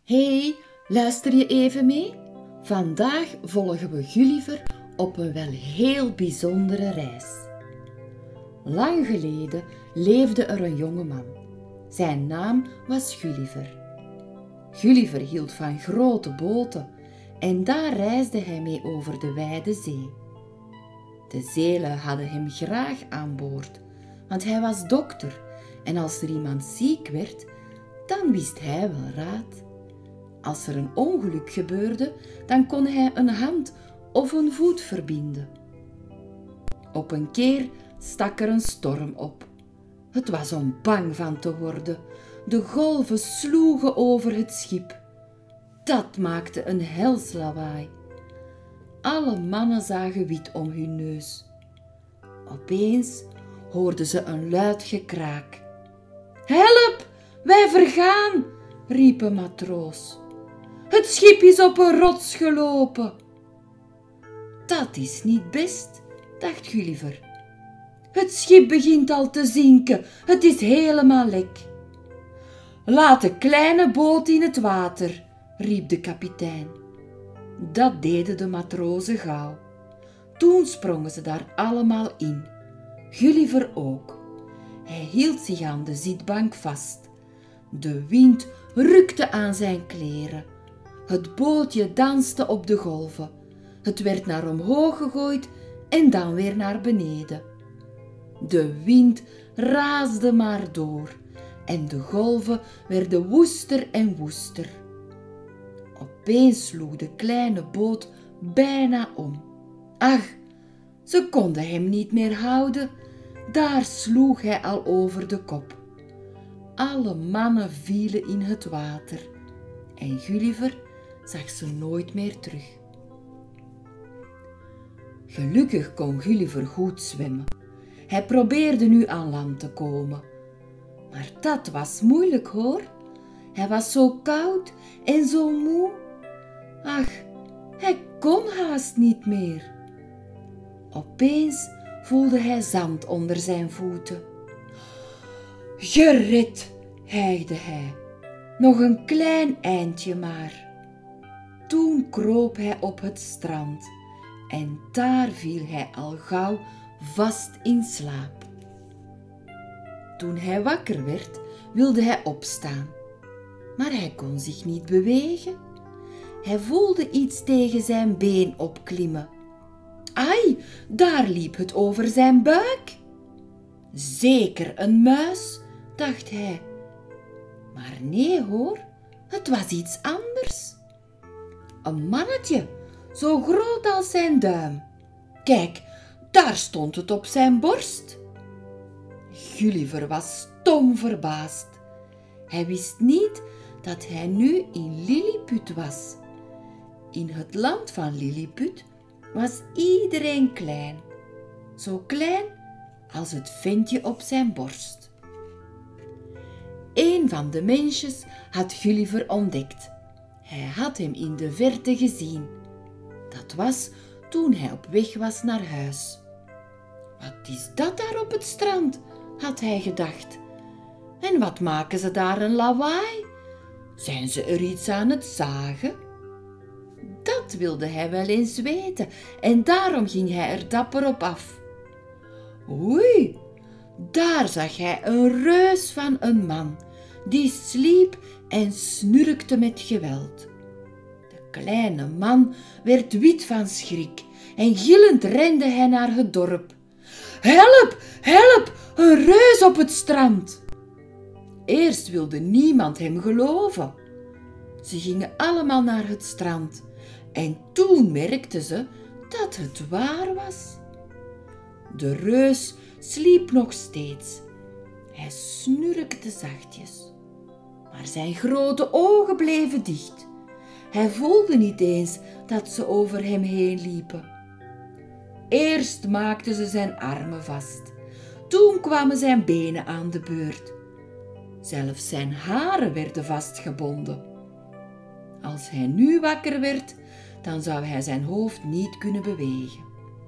Hey, luister je even mee? Vandaag volgen we Gulliver op een wel heel bijzondere reis. Lang geleden leefde er een jongeman. Zijn naam was Gulliver. Gulliver hield van grote boten en daar reisde hij mee over de wijde zee. De zeelui hadden hem graag aan boord, want hij was dokter en als er iemand ziek werd, dan wist hij wel raad. Als er een ongeluk gebeurde, dan kon hij een hand of een voet verbinden. Op een keer stak er een storm op. Het was om bang van te worden. De golven sloegen over het schip. Dat maakte een hels lawaai. Alle mannen zagen wit om hun neus. Opeens hoorden ze een luid gekraak. "Help, wij vergaan!" riep een matroos. "Het schip is op een rots gelopen." Dat is niet best, dacht Gulliver. Het schip begint al te zinken, het is helemaal lek. "Laat de kleine boot in het water," riep de kapitein. Dat deden de matrozen gauw. Toen sprongen ze daar allemaal in. Gulliver ook. Hij hield zich aan de zitbank vast. De wind rukte aan zijn kleren. Het bootje danste op de golven. Het werd naar omhoog gegooid en dan weer naar beneden. De wind raasde maar door en de golven werden woester en woester. Opeens sloeg de kleine boot bijna om. Ach, ze konden hem niet meer houden. Daar sloeg hij al over de kop. Alle mannen vielen in het water en Gulliver zag ze nooit meer terug. Gelukkig kon Gulliver goed zwemmen. Hij probeerde nu aan land te komen. Maar dat was moeilijk hoor. Hij was zo koud en zo moe. Ach, hij kon haast niet meer. Opeens voelde hij zand onder zijn voeten. "Gered," hijgde hij. "Nog een klein eindje maar." Toen kroop hij op het strand en daar viel hij al gauw vast in slaap. Toen hij wakker werd, wilde hij opstaan, maar hij kon zich niet bewegen. Hij voelde iets tegen zijn been opklimmen. Ai, daar liep het over zijn buik. Zeker een muis, dacht hij. Maar nee hoor, het was iets anders. Een mannetje, zo groot als zijn duim. Kijk, daar stond het op zijn borst. Gulliver was stom verbaasd. Hij wist niet dat hij nu in Lilliput was. In het land van Lilliput was iedereen klein. Zo klein als het ventje op zijn borst. Een van de mensjes had Gulliver ontdekt. Hij had hem in de verte gezien. Dat was toen hij op weg was naar huis. Wat is dat daar op het strand, had hij gedacht. En wat maken ze daar een lawaai? Zijn ze er iets aan het zagen? Dat wilde hij wel eens weten en daarom ging hij er dapper op af. Oei, daar zag hij een reus van een man, die sliep en snurkte met geweld. De kleine man werd wit van schrik en gillend rende hij naar het dorp. Help, help, een reus op het strand! Eerst wilde niemand hem geloven. Ze gingen allemaal naar het strand en toen merkten ze dat het waar was. De reus sliep nog steeds. Hij snurkte zachtjes, maar zijn grote ogen bleven dicht. Hij voelde niet eens dat ze over hem heen liepen. Eerst maakten ze zijn armen vast. Toen kwamen zijn benen aan de beurt. Zelfs zijn haren werden vastgebonden. Als hij nu wakker werd, dan zou hij zijn hoofd niet kunnen bewegen.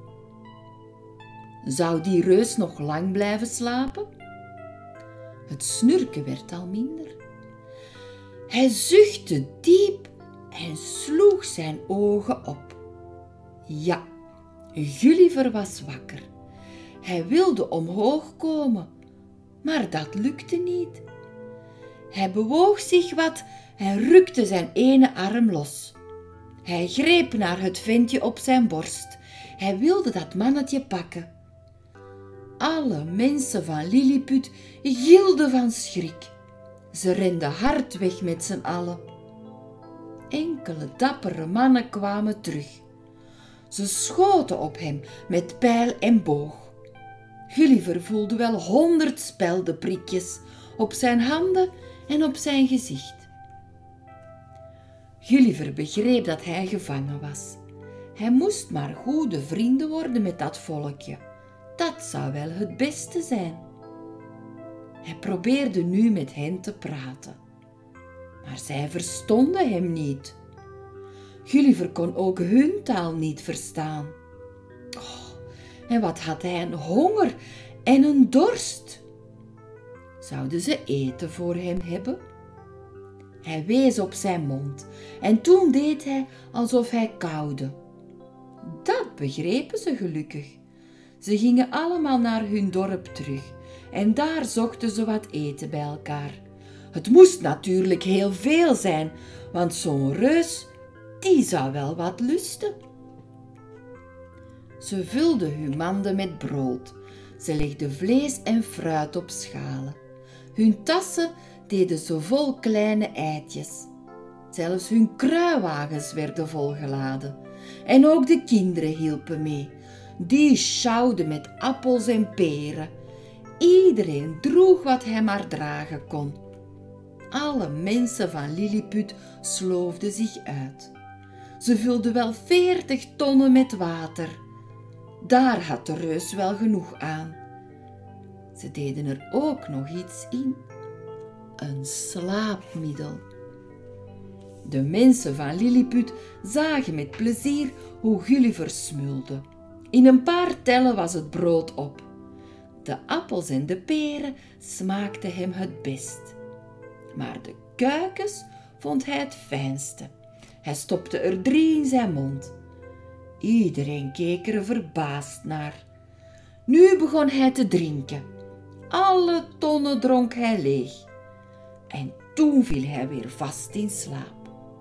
Zou die reus nog lang blijven slapen? Het snurken werd al minder. Hij zuchtte diep en sloeg zijn ogen op. Ja, Gulliver was wakker. Hij wilde omhoog komen, maar dat lukte niet. Hij bewoog zich wat en rukte zijn ene arm los. Hij greep naar het ventje op zijn borst. Hij wilde dat mannetje pakken. Alle mensen van Lilliput gilden van schrik. Ze renden hard weg met z'n allen. Enkele dappere mannen kwamen terug. Ze schoten op hem met pijl en boog. Gulliver voelde wel 100 speldenprikjes op zijn handen en op zijn gezicht. Gulliver begreep dat hij gevangen was. Hij moest maar goede vrienden worden met dat volkje. Dat zou wel het beste zijn. Hij probeerde nu met hen te praten, maar zij verstonden hem niet. Gulliver kon ook hun taal niet verstaan. Oh, en wat had hij een honger en een dorst. Zouden ze eten voor hem hebben? Hij wees op zijn mond en toen deed hij alsof hij kauwde. Dat begrepen ze gelukkig. Ze gingen allemaal naar hun dorp terug en daar zochten ze wat eten bij elkaar. Het moest natuurlijk heel veel zijn, want zo'n reus, die zou wel wat lusten. Ze vulden hun manden met brood. Ze legden vlees en fruit op schalen. Hun tassen deden ze vol kleine eitjes. Zelfs hun kruiwagens werden volgeladen. En ook de kinderen hielpen mee. Die sjouwden met appels en peren. Iedereen droeg wat hij maar dragen kon. Alle mensen van Lilliput sloofden zich uit. Ze vulden wel 40 tonnen met water. Daar had de reus wel genoeg aan. Ze deden er ook nog iets in. Een slaapmiddel. De mensen van Lilliput zagen met plezier hoe Gulliver smulde. In een paar tellen was het brood op. De appels en de peren smaakten hem het best. Maar de kuikens vond hij het fijnste. Hij stopte er 3 in zijn mond. Iedereen keek er verbaasd naar. Nu begon hij te drinken. Alle tonnen dronk hij leeg. En toen viel hij weer vast in slaap.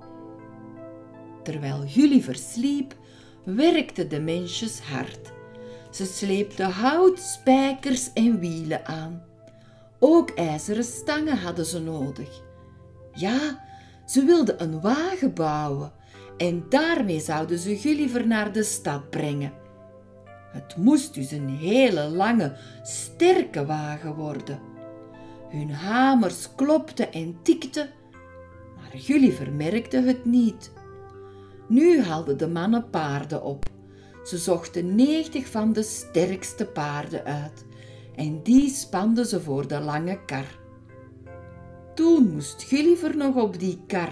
Terwijl Gulliver sliep, werkten de mensjes hard. Ze sleepten hout, spijkers en wielen aan. Ook ijzeren stangen hadden ze nodig. Ja, ze wilden een wagen bouwen en daarmee zouden ze Gulliver naar de stad brengen. Het moest dus een hele lange, sterke wagen worden. Hun hamers klopten en tikten, maar Gulliver merkte het niet. Nu haalden de mannen paarden op. Ze zochten 90 van de sterkste paarden uit en die spanden ze voor de lange kar. Toen moest Gulliver nog op die kar.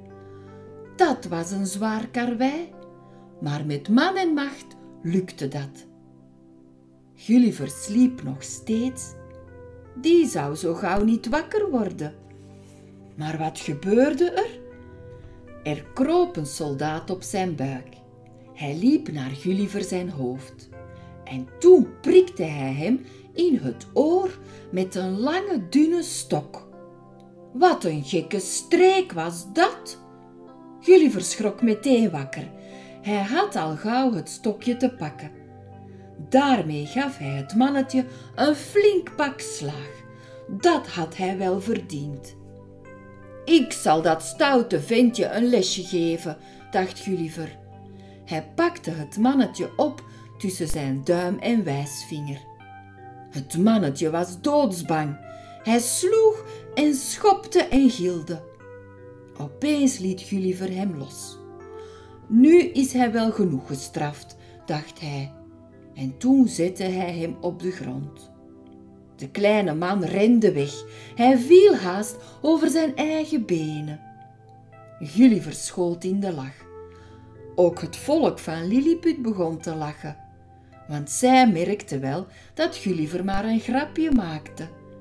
Dat was een zwaar karwei, maar met man en macht lukte dat. Gulliver sliep nog steeds. Die zou zo gauw niet wakker worden. Maar wat gebeurde er? Er kroop een soldaat op zijn buik. Hij liep naar Gulliver zijn hoofd. En toen prikte hij hem in het oor met een lange, dunne stok. Wat een gekke streek was dat! Gulliver schrok meteen wakker. Hij had al gauw het stokje te pakken. Daarmee gaf hij het mannetje een flink pak slag. Dat had hij wel verdiend. Ik zal dat stoute ventje een lesje geven, dacht Gulliver. Hij pakte het mannetje op tussen zijn duim en wijsvinger. Het mannetje was doodsbang. Hij sloeg en schopte en gilde. Opeens liet Gulliver hem los. Nu is hij wel genoeg gestraft, dacht hij. En toen zette hij hem op de grond. De kleine man rende weg. Hij viel haast over zijn eigen benen. Gulliver schoot in de lach. Ook het volk van Lilliput begon te lachen, want zij merkten wel dat Gulliver maar een grapje maakte.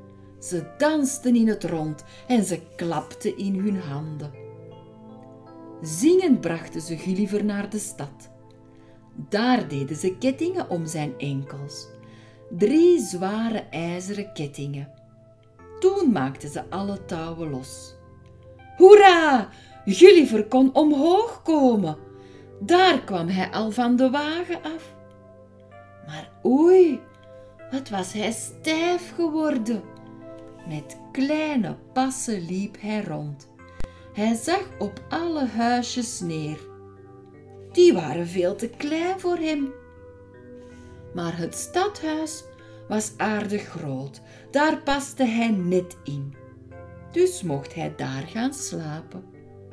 Ze dansten in het rond en ze klapten in hun handen. Zingend brachten ze Gulliver naar de stad. Daar deden ze kettingen om zijn enkels. 3 zware ijzeren kettingen. Toen maakten ze alle touwen los. Hoera! Gulliver kon omhoog komen. Daar kwam hij al van de wagen af. Maar oei, wat was hij stijf geworden. Met kleine passen liep hij rond. Hij zag op alle huisjes neer. Die waren veel te klein voor hem. Maar het stadhuis was aardig groot. Daar paste hij net in. Dus mocht hij daar gaan slapen.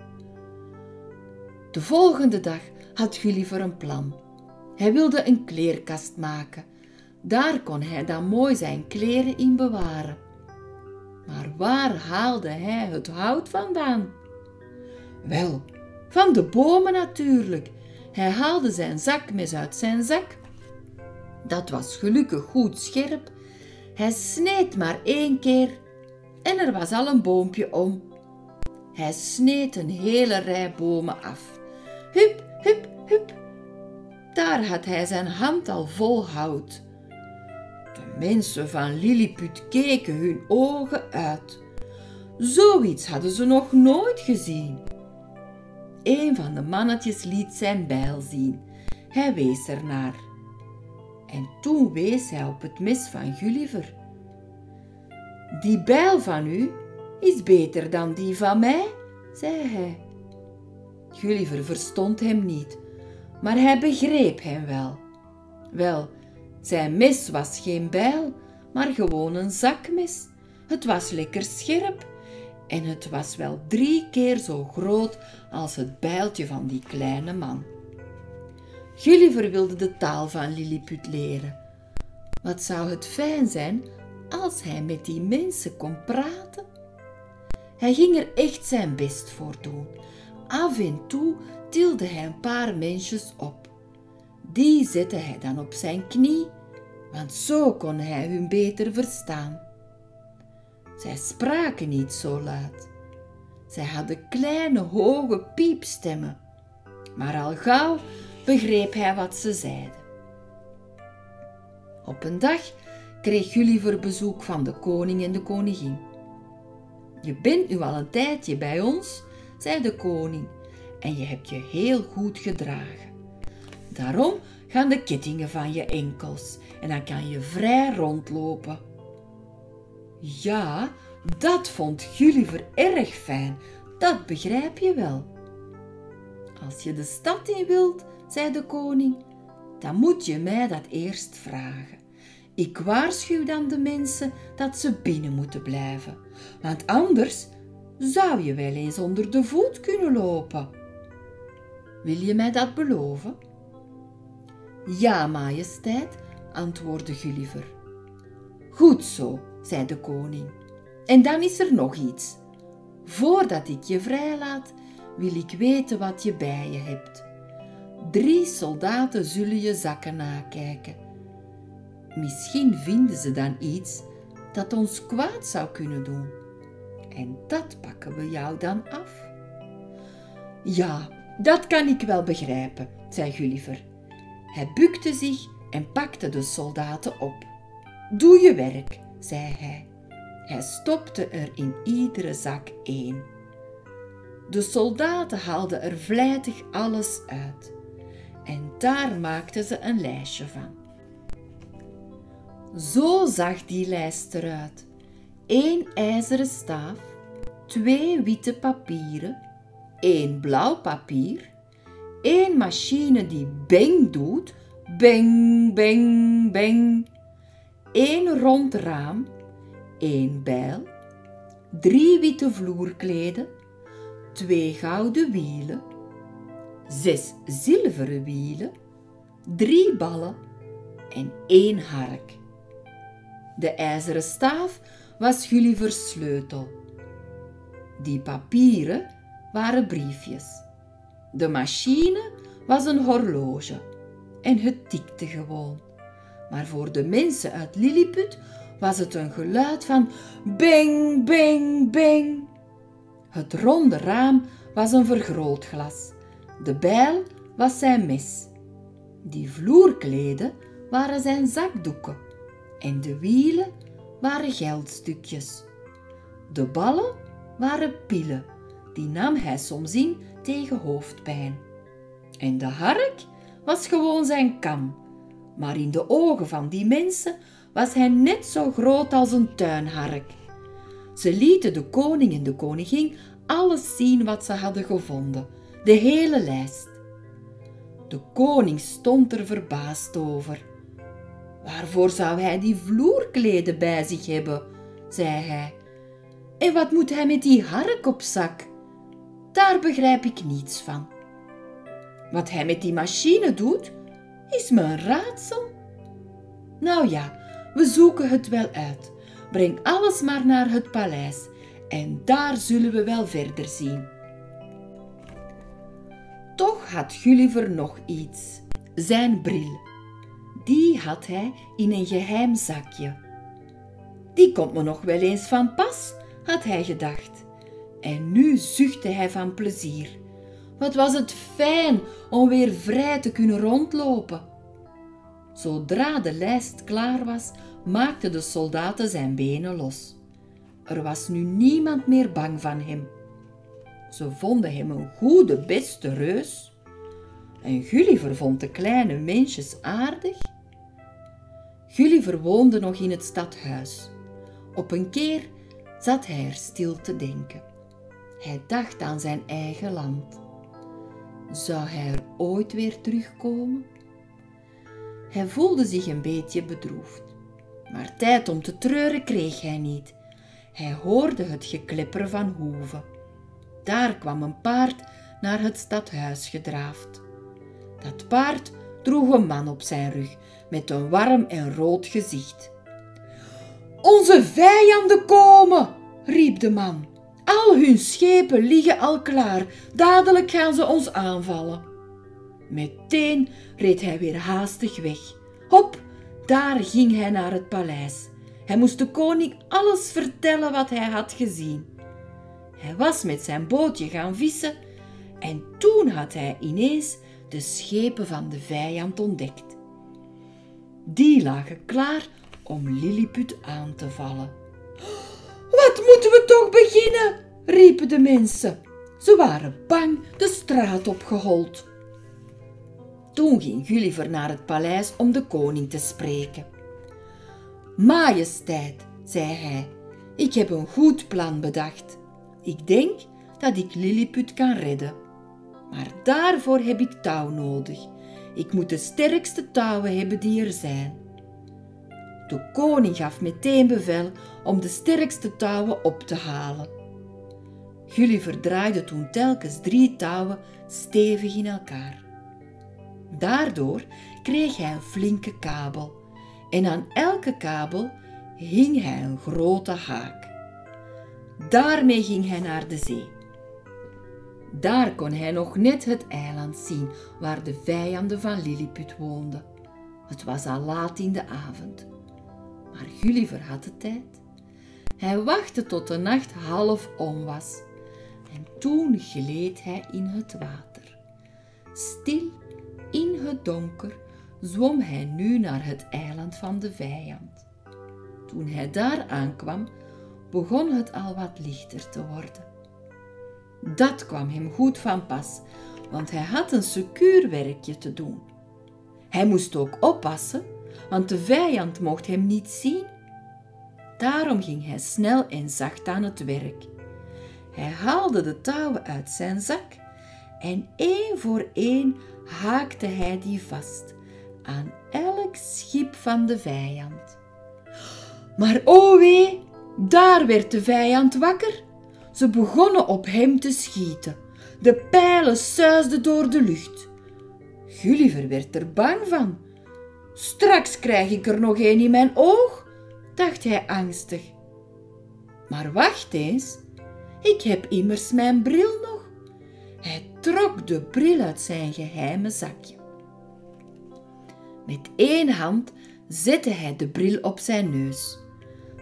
De volgende dag had Gulliver een plan. Hij wilde een kleerkast maken. Daar kon hij dan mooi zijn kleren in bewaren. Maar waar haalde hij het hout vandaan? Wel, van de bomen natuurlijk. Hij haalde zijn zakmes uit zijn zak. Dat was gelukkig goed scherp. Hij sneed maar 1 keer en er was al een boompje om. Hij sneed een hele rij bomen af. Hup, hup, hup. Daar had hij zijn hand al vol hout. De mensen van Lilliput keken hun ogen uit. Zoiets hadden ze nog nooit gezien. Een van de mannetjes liet zijn bijl zien. Hij wees ernaar. En toen wees hij op het mes van Gulliver. Die bijl van u is beter dan die van mij, zei hij. Gulliver verstond hem niet, maar hij begreep hem wel. Wel, zijn mes was geen bijl, maar gewoon een zakmes. Het was lekker scherp en het was wel 3 keer zo groot als het bijltje van die kleine man. Gulliver wilde de taal van Lilliput leren. Wat zou het fijn zijn als hij met die mensen kon praten? Hij ging er echt zijn best voor doen. Af en toe tilde hij een paar mensjes op. Die zette hij dan op zijn knie, want zo kon hij hun beter verstaan. Zij spraken niet zo luid. Zij hadden kleine, hoge piepstemmen. Maar al gauw begreep hij wat ze zeiden. Op een dag kreeg Gulliver bezoek van de koning en de koningin. Je bent nu al een tijdje bij ons, zei de koning, en je hebt je heel goed gedragen. Daarom gaan de kettingen van je enkels en dan kan je vrij rondlopen. Ja, dat vond Gulliver erg fijn, dat begrijp je wel. Als je de stad in wilt, zei de koning, dan moet je mij dat eerst vragen. Ik waarschuw dan de mensen dat ze binnen moeten blijven, want anders zou je wel eens onder de voet kunnen lopen. Wil je mij dat beloven? Ja, majesteit, antwoordde Gulliver. Goed zo, zei de koning. En dan is er nog iets. Voordat ik je vrijlaat, wil ik weten wat je bij je hebt. 3 soldaten zullen je zakken nakijken. Misschien vinden ze dan iets dat ons kwaad zou kunnen doen. En dat pakken we jou dan af. Ja, dat kan ik wel begrijpen, zei Gulliver. Hij bukte zich en pakte de soldaten op. Doe je werk, zei hij. Hij stopte er in iedere zak 1. De soldaten haalden er vlijtig alles uit. En daar maakten ze een lijstje van. Zo zag die lijst eruit. 1 ijzeren staaf, 2 witte papieren, 1 blauw papier, 1 machine die beng doet, beng, beng, beng, 1 rond raam, 1 bijl, 3 witte vloerkleden, 2 gouden wielen, 6 zilveren wielen, 3 ballen en 1 hark. De ijzeren staaf was Gullivers sleutel. Die papieren waren briefjes. De machine was een horloge en het tikte gewoon. Maar voor de mensen uit Lilliput was het een geluid van bing, bing, bing. Het ronde raam was een vergrootglas. De bijl was zijn mes. Die vloerkleden waren zijn zakdoeken. En de wielen waren geldstukjes. De ballen waren pillen. Die nam hij soms in tegen hoofdpijn. En de hark was gewoon zijn kam. Maar in de ogen van die mensen was hij net zo groot als een tuinhark. Ze lieten de koning en de koningin alles zien wat ze hadden gevonden, de hele lijst. De koning stond er verbaasd over. Waarvoor zou hij die vloerkleden bij zich hebben, zei hij. En wat moet hij met die hark op zak? Daar begrijp ik niets van. Wat hij met die machine doet, is me een raadsel. Nou ja, we zoeken het wel uit. Breng alles maar naar het paleis en daar zullen we wel verder zien. Toch had Gulliver nog iets. Zijn bril. Die had hij in een geheim zakje. Die komt me nog wel eens van pas, had hij gedacht. En nu zuchtte hij van plezier. Wat was het fijn om weer vrij te kunnen rondlopen. Zodra de lijst klaar was, maakten de soldaten zijn benen los. Er was nu niemand meer bang van hem. Ze vonden hem een goede, beste reus. En Gulliver vond de kleine mensjes aardig. Gulliver woonde nog in het stadhuis. Op een keer zat hij er stil te denken. Hij dacht aan zijn eigen land. Zou hij er ooit weer terugkomen? Hij voelde zich een beetje bedroefd. Maar tijd om te treuren kreeg hij niet. Hij hoorde het geklepper van hoeven. Daar kwam een paard naar het stadhuis gedraafd. Dat paard droeg een man op zijn rug met een warm en rood gezicht. Onze vijanden komen, riep de man. Al hun schepen liggen al klaar. Dadelijk gaan ze ons aanvallen. Meteen reed hij weer haastig weg. Hop, daar ging hij naar het paleis. Hij moest de koning alles vertellen wat hij had gezien. Hij was met zijn bootje gaan vissen en toen had hij ineens de schepen van de vijand ontdekt. Die lagen klaar om Lilliput aan te vallen. Wat moeten we toch beginnen? Riepen de mensen. Ze waren bang de straat opgehold. Toen ging Gulliver naar het paleis om de koning te spreken. Majesteit, zei hij, ik heb een goed plan bedacht. Ik denk dat ik Lilliput kan redden. Maar daarvoor heb ik touw nodig. Ik moet de sterkste touwen hebben die er zijn. De koning gaf meteen bevel om de sterkste touwen op te halen. Gulliver draaide toen telkens 3 touwen stevig in elkaar. Daardoor kreeg hij een flinke kabel en aan elke kabel hing hij een grote haak. Daarmee ging hij naar de zee. Daar kon hij nog net het eiland zien waar de vijanden van Lilliput woonden. Het was al laat in de avond. Maar Gulliver had de tijd. Hij wachtte tot de nacht half om was. En toen gleed hij in het water. Stil in het donker zwom hij nu naar het eiland van de vijand. Toen hij daar aankwam, begon het al wat lichter te worden. Dat kwam hem goed van pas, want hij had een secuur werkje te doen. Hij moest ook oppassen, want de vijand mocht hem niet zien. Daarom ging hij snel en zacht aan het werk. Hij haalde de touwen uit zijn zak en 1 voor 1 haakte hij die vast aan elk schip van de vijand. Maar o wee, daar werd de vijand wakker. Ze begonnen op hem te schieten. De pijlen suisden door de lucht. Gulliver werd er bang van. Straks krijg ik er nog een in mijn oog, dacht hij angstig. Maar wacht eens, ik heb immers mijn bril nog. Hij trok de bril uit zijn geheime zakje. Met 1 hand zette hij de bril op zijn neus.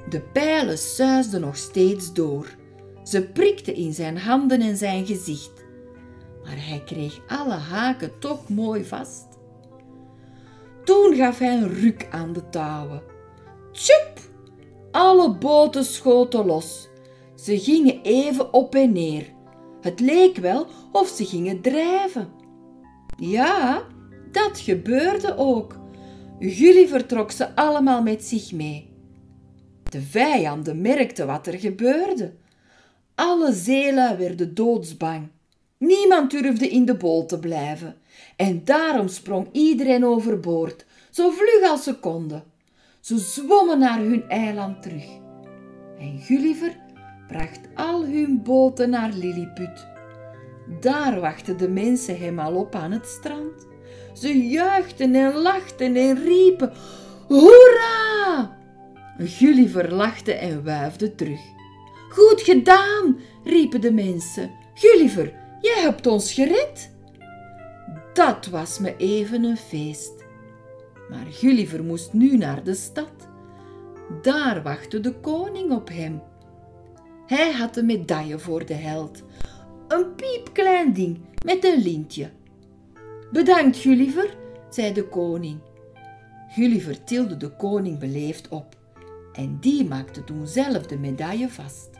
De pijlen suisden nog steeds door. Ze prikten in zijn handen en zijn gezicht. Maar hij kreeg alle haken toch mooi vast. Toen gaf hij een ruk aan de touwen. Tjup! Alle boten schoten los. Ze gingen even op en neer. Het leek wel of ze gingen drijven. Ja, dat gebeurde ook. Gulliver trok ze allemaal met zich mee. De vijanden merkten wat er gebeurde. Alle zeelui werden doodsbang. Niemand durfde in de boot te blijven. En daarom sprong iedereen overboord, zo vlug als ze konden. Ze zwommen naar hun eiland terug. En Gulliver bracht al hun boten naar Lilliput. Daar wachten de mensen hem al op aan het strand. Ze juichten en lachten en riepen: Hoera! Gulliver lachte en wuifde terug. Goed gedaan, riepen de mensen. Gulliver, jij hebt ons gered. Dat was me even een feest. Maar Gulliver moest nu naar de stad. Daar wachtte de koning op hem. Hij had een medaille voor de held. Een piepklein ding met een lintje. Bedankt, Gulliver, zei de koning. Gulliver tilde de koning beleefd op. En die maakte toen zelf de medaille vast.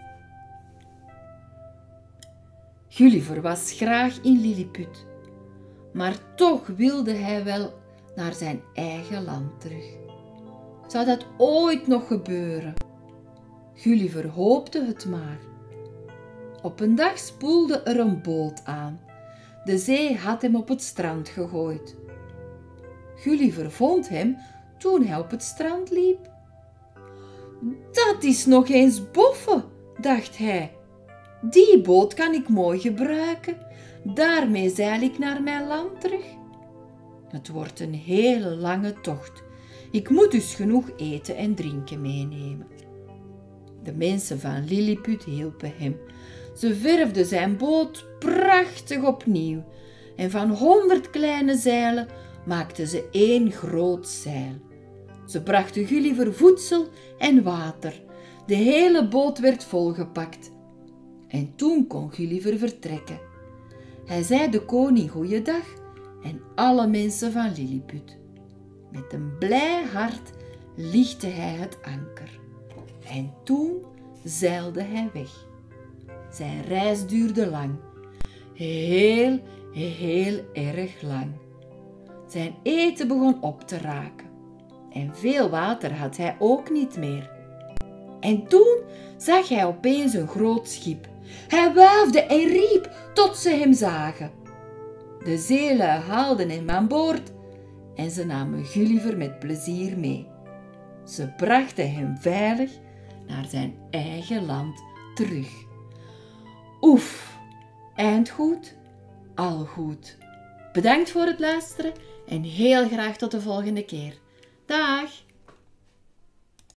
Gulliver was graag in Lilliput. Maar toch wilde hij wel naar zijn eigen land terug. Zou dat ooit nog gebeuren? Gulliver hoopte het maar. Op een dag spoelde er een boot aan. De zee had hem op het strand gegooid. Gulliver vond hem toen hij op het strand liep. Dat is nog eens boffen, dacht hij. Die boot kan ik mooi gebruiken. Daarmee zeil ik naar mijn land terug. Het wordt een hele lange tocht. Ik moet dus genoeg eten en drinken meenemen. De mensen van Lilliput hielpen hem. Ze verfden zijn boot prachtig opnieuw en van 100 kleine zeilen maakten ze 1 groot zeil. Ze brachten Gulliver voedsel en water. De hele boot werd volgepakt. En toen kon Gulliver vertrekken. Hij zei de koning goeiedag en alle mensen van Lilliput. Met een blij hart lichtte hij het anker. En toen zeilde hij weg. Zijn reis duurde lang. Heel erg lang. Zijn eten begon op te raken. En veel water had hij ook niet meer. En toen zag hij opeens een groot schip. Hij wuifde en riep tot ze hem zagen. De zeelui haalden hem aan boord en ze namen Gulliver met plezier mee. Ze brachten hem veilig naar zijn eigen land terug. Oef, eind goed, al goed. Bedankt voor het luisteren en heel graag tot de volgende keer. Dag!